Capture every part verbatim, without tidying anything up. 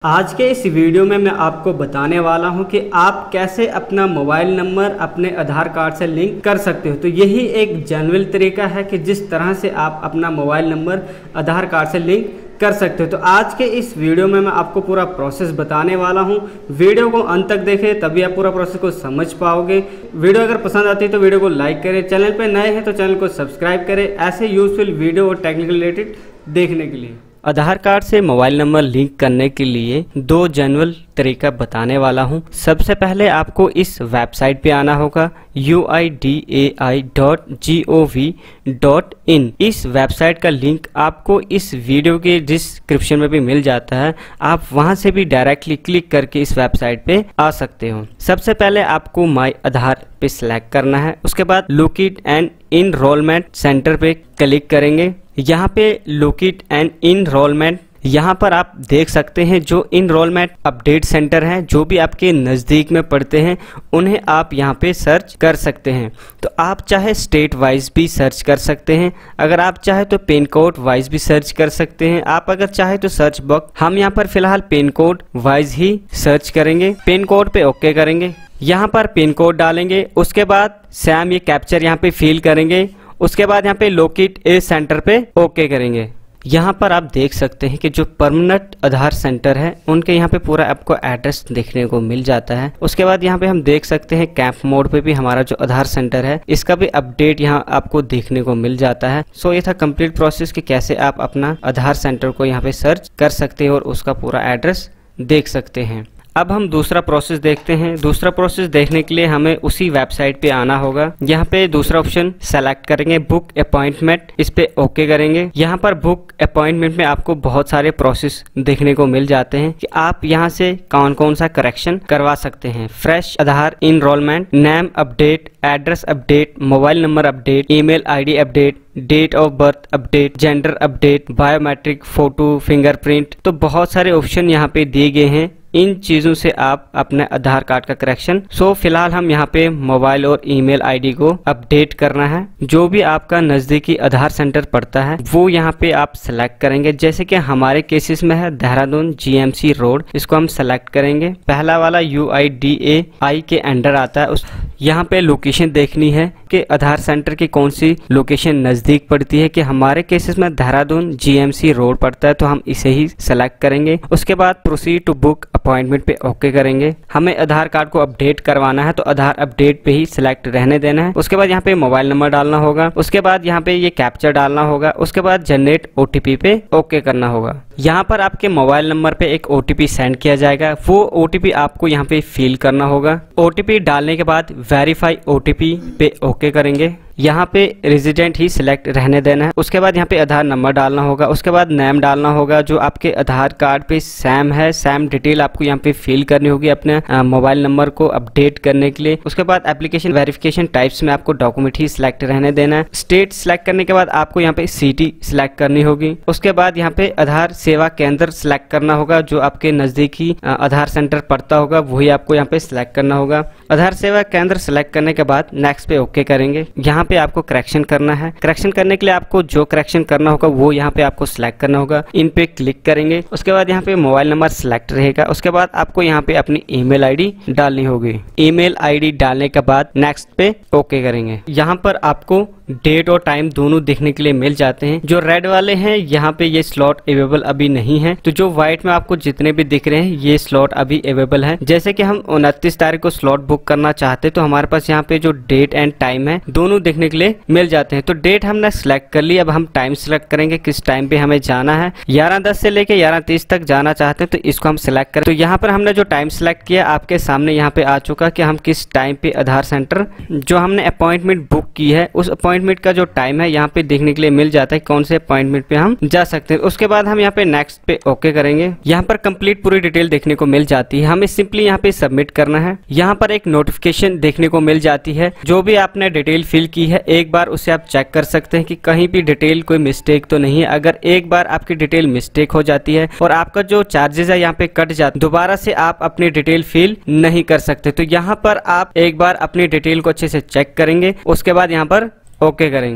आज के इस वीडियो में मैं आपको बताने वाला हूं कि आप कैसे अपना मोबाइल नंबर अपने आधार कार्ड से लिंक कर सकते हो। तो यही एक जेन्युइन तरीका है कि जिस तरह से आप अपना मोबाइल नंबर आधार कार्ड से लिंक कर सकते हो। तो आज के इस वीडियो में मैं आपको पूरा प्रोसेस बताने वाला हूं। वीडियो को अंत तक देखें तभी आप पूरा प्रोसेस को समझ पाओगे। वीडियो अगर पसंद आती है तो वीडियो को लाइक करें, चैनल पर नए हैं तो चैनल को सब्सक्राइब करें ऐसे यूजफुल वीडियो और टेक्निकल रिलेटेड देखने के लिए। आधार कार्ड से मोबाइल नंबर लिंक करने के लिए दो जेन्युइन तरीका बताने वाला हूं। सबसे पहले आपको इस वेबसाइट पे आना होगा U I D A I dot G O V dot in. इस वेबसाइट का लिंक आपको इस वीडियो के डिस्क्रिप्शन में भी मिल जाता है। आप वहां से भी डायरेक्टली क्लिक करके इस वेबसाइट पे आ सकते हो। सबसे पहले आपको माई आधार पे सिलेक्ट करना है, उसके बाद लोकेट एंड इनरोलमेंट सेंटर पे क्लिक करेंगे। यहाँ पे लोकेट एंड इनरोलमेंट, यहाँ पर आप देख सकते हैं जो इनरोलमेंट अपडेट सेंटर हैं जो भी आपके नज़दीक में पड़ते हैं उन्हें आप यहाँ पे सर्च कर सकते हैं। तो आप चाहे स्टेट वाइज भी सर्च कर सकते हैं, अगर आप चाहे तो पिन कोड वाइज भी सर्च कर सकते हैं। आप अगर चाहे तो सर्च बॉक्स, हम यहाँ पर फिलहाल पिन कोड वाइज ही सर्च करेंगे। पिन कोड पे ओके करेंगे, यहाँ पर पिन कोड डालेंगे, उसके बाद सैम ये कैप्चर यहाँ पे फिल करेंगे, उसके बाद यहाँ पे लोकेट ए सेंटर पे ओके करेंगे। यहाँ पर आप देख सकते हैं कि जो परमानेंट आधार सेंटर है उनके यहाँ पे पूरा आपको एड्रेस देखने को मिल जाता है। उसके बाद यहाँ पे हम देख सकते हैं कैंप मोड पे भी हमारा जो आधार सेंटर है इसका भी अपडेट यहाँ आपको देखने को मिल जाता है। सो ये था कंप्लीट प्रोसेस कि कैसे आप अपना आधार सेंटर को यहाँ पे सर्च कर सकते हैं और उसका पूरा एड्रेस देख सकते हैं। अब हम दूसरा प्रोसेस देखते हैं। दूसरा प्रोसेस देखने के लिए हमें उसी वेबसाइट पे आना होगा। यहाँ पे दूसरा ऑप्शन सेलेक्ट करेंगे बुक अपॉइंटमेंट, इस पे ओके करेंगे। यहाँ पर बुक अपॉइंटमेंट में आपको बहुत सारे प्रोसेस देखने को मिल जाते हैं कि आप यहाँ से कौन कौन सा करेक्शन करवा सकते हैं। Fresh Aadhaar enrolment, name update, address update, mobile number update, email ID update, date of birth update, gender update, biometric, photo, fingerprint. तो बहुत सारे ऑप्शन यहाँ पे दिए गए हैं। इन चीजों से आप अपने आधार कार्ड का करेक्शन। सो फिलहाल हम यहाँ पे मोबाइल और ईमेल आईडी को अपडेट करना है। जो भी आपका नजदीकी आधार सेंटर पड़ता है वो यहाँ पे आप सेलेक्ट करेंगे। जैसे कि हमारे केसेस में है Dehradun G M C road, इसको हम सेलेक्ट करेंगे। पहला वाला यू आई डी ए आई के अंडर आता है। उस यहाँ पे लोकेशन देखनी है कि आधार सेंटर की कौन सी लोकेशन नजदीक पड़ती है। कि हमारे केसेस में Dehradun G M C road पड़ता है तो हम इसे ही सेलेक्ट करेंगे। उसके बाद प्रोसीड टू बुक अपॉइंटमेंट पे ओके करेंगे। हमें आधार कार्ड को अपडेट करवाना है तो आधार अपडेट पे ही सिलेक्ट रहने देना है। उसके बाद यहाँ पे मोबाइल नंबर डालना होगा, उसके बाद यहाँ पे ये कैप्चर डालना होगा, उसके बाद जनरेट ओटीपी पे ओके करना होगा। यहाँ पर आपके मोबाइल नंबर पे एक ओटीपी सेंड किया जाएगा, वो ओटीपी आपको यहाँ पे फिल करना होगा। ओटीपी डालने के बाद वेरीफाई ओटीपी पे ओके करेंगे। यहाँ पे रेजिडेंट ही सिलेक्ट रहने देना है। उसके बाद यहाँ पे आधार नंबर डालना होगा, उसके बाद नेम डालना होगा जो आपके आधार कार्ड पे सैम है। सैम डिटेल आपको यहाँ पे फिल करनी होगी अपने मोबाइल नंबर को अपडेट करने के लिए। उसके बाद एप्लीकेशन वेरिफिकेशन टाइप्स में आपको डॉक्यूमेंट ही सिलेक्ट रहने देना है। स्टेट सिलेक्ट करने के बाद आपको यहाँ पे सिटी सिलेक्ट करनी होगी। उसके बाद यहाँ पे आधार सेवा केंद्र सिलेक्ट करना होगा, जो आपके नजदीकी आधार सेंटर पड़ता होगा वही आपको यहाँ पे सिलेक्ट करना होगा। आधार सेवा केंद्र सिलेक्ट करने के बाद नेक्स्ट पे ओके करेंगे। यहाँ पे आपको करेक्शन करना है। करेक्शन करने के लिए आपको जो करेक्शन करना होगा वो यहाँ पे आपको सिलेक्ट करना होगा। इन पे क्लिक करेंगे, उसके बाद यहाँ पे मोबाइल नंबर सिलेक्ट रहेगा। उसके बाद आपको यहाँ पे अपनी ईमेल आईडी डालनी होगी। ईमेल आईडी डालने के बाद नेक्स्ट पे ओके करेंगे। यहाँ पर आपको डेट और टाइम दोनों देखने के लिए मिल जाते हैं। जो रेड वाले हैं यहाँ पे ये स्लॉट अवेलेबल अभी नहीं है, तो जो व्हाइट में आपको जितने भी दिख रहे हैं ये स्लॉट अभी अवेलेबल है। जैसे कि हम उनतीस तारीख को स्लॉट बुक करना चाहते तो हमारे पास यहाँ पे जो डेट एंड टाइम है दोनों देखने के लिए मिल जाते हैं। तो डेट हमने सिलेक्ट कर ली, अब हम टाइम सिलेक्ट करेंगे किस टाइम पे हमें जाना है। ग्यारह दस से लेके ग्यारह तीस तक जाना चाहते हैं तो इसको हम सिलेक्ट करें। तो यहाँ पर हमने जो टाइम सिलेक्ट किया आपके सामने यहाँ पे आ चुका कि हम किस टाइम पे आधार सेंटर जो हमने अपॉइंटमेंट बुक की है उस अपॉइंटमेंट का जो टाइम है यहाँ पे देखने के लिए मिल जाता है कौन से अपॉइंटमेंट पे हम जा सकते हैं। उसके बाद हम यहाँ पे नेक्स्ट पे ओके करेंगे। यहाँ पर कंप्लीट पूरी डिटेल देखने को मिल जाती है, हमें सिंपली यहाँ पे सबमिट करना है। यहाँ पर एक नोटिफिकेशन देखने को मिल जाती है, जो भी आपने डिटेल फिल की है एक बार उसे आप चेक कर सकते हैं कि कहीं भी डिटेल कोई मिस्टेक तो नहीं है। अगर एक बार आपकी डिटेल मिस्टेक हो जाती है और आपका जो चार्जेस है यहाँ पे कट जाता है, दोबारा से आप अपनी डिटेल फिल नहीं कर सकते। तो यहाँ पर आप एक बार अपनी डिटेल को अच्छे से चेक करेंगे, उसके बाद यहाँ पर ओके करेंगे।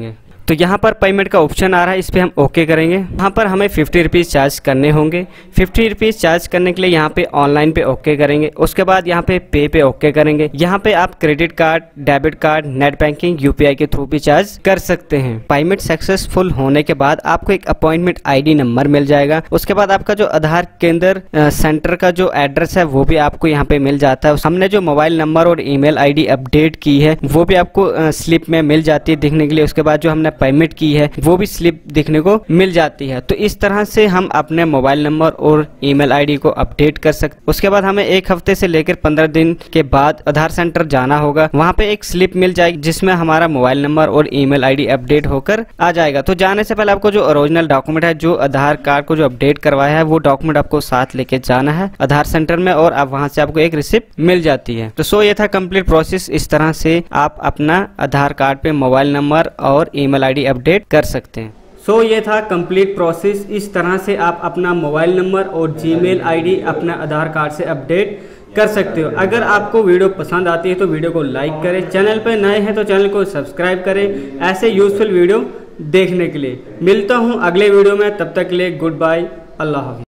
तो यहाँ पर पेमेंट का ऑप्शन आ रहा है, इस पर हम ओके करेंगे। यहाँ पर हमें फिफ्टी रुपीज़ चार्ज करने होंगे। फिफ्टी रुपीज़ चार्ज करने के लिए यहाँ पे ऑनलाइन पे ओके करेंगे। उसके बाद यहाँ पे पे पे ओके करेंगे। यहाँ पे आप credit card, debit card, net banking, UPI के थ्रू भी चार्ज कर सकते हैं। पेमेंट सक्सेसफुल होने के बाद आपको एक अपॉइंटमेंट आईडी नंबर मिल जाएगा। उसके बाद आपका जो आधार केंद्र सेंटर का जो एड्रेस है वो भी आपको यहाँ पे मिल जाता है। हमने जो मोबाइल नंबर और ईमेल आईडी अपडेट की है वो भी आपको स्लिप में मिल जाती है दिखने के लिए। उसके बाद जो हमने पेमेंट की है वो भी स्लिप दिखने को मिल जाती है। तो इस तरह से हम अपने मोबाइल नंबर और ईमेल आईडी को अपडेट कर सकते। उसके बाद हमें एक हफ्ते से लेकर पंद्रह दिन के बाद आधार सेंटर जाना होगा। वहाँ पे एक स्लिप मिल जाएगी जिसमें हमारा मोबाइल नंबर और ईमेल आईडी अपडेट होकर आ जाएगा। तो जाने से पहले आपको जो ओरिजिनल डॉक्यूमेंट है, जो आधार कार्ड को जो अपडेट करवाया है, वो डॉक्यूमेंट आपको साथ लेके जाना है आधार सेंटर में और आप वहाँ से आपको एक रिसिप्ट मिल जाती है। तो सो ये था कंप्लीट प्रोसेस। इस तरह से आप अपना आधार कार्ड पे मोबाइल नंबर और ईमेल आईडी अपडेट कर सकते हैं। सो so, ये था कंप्लीट प्रोसेस। इस तरह से आप अपना मोबाइल नंबर और जीमेल आईडी अपना आधार कार्ड से अपडेट कर सकते हो। अगर आपको वीडियो पसंद आती है तो वीडियो को लाइक करें, चैनल पर नए हैं तो चैनल को सब्सक्राइब करें ऐसे यूजफुल वीडियो देखने के लिए। मिलता हूँ अगले वीडियो में, तब तक के लिए गुड बाय, अल्लाह हाफ़िज़।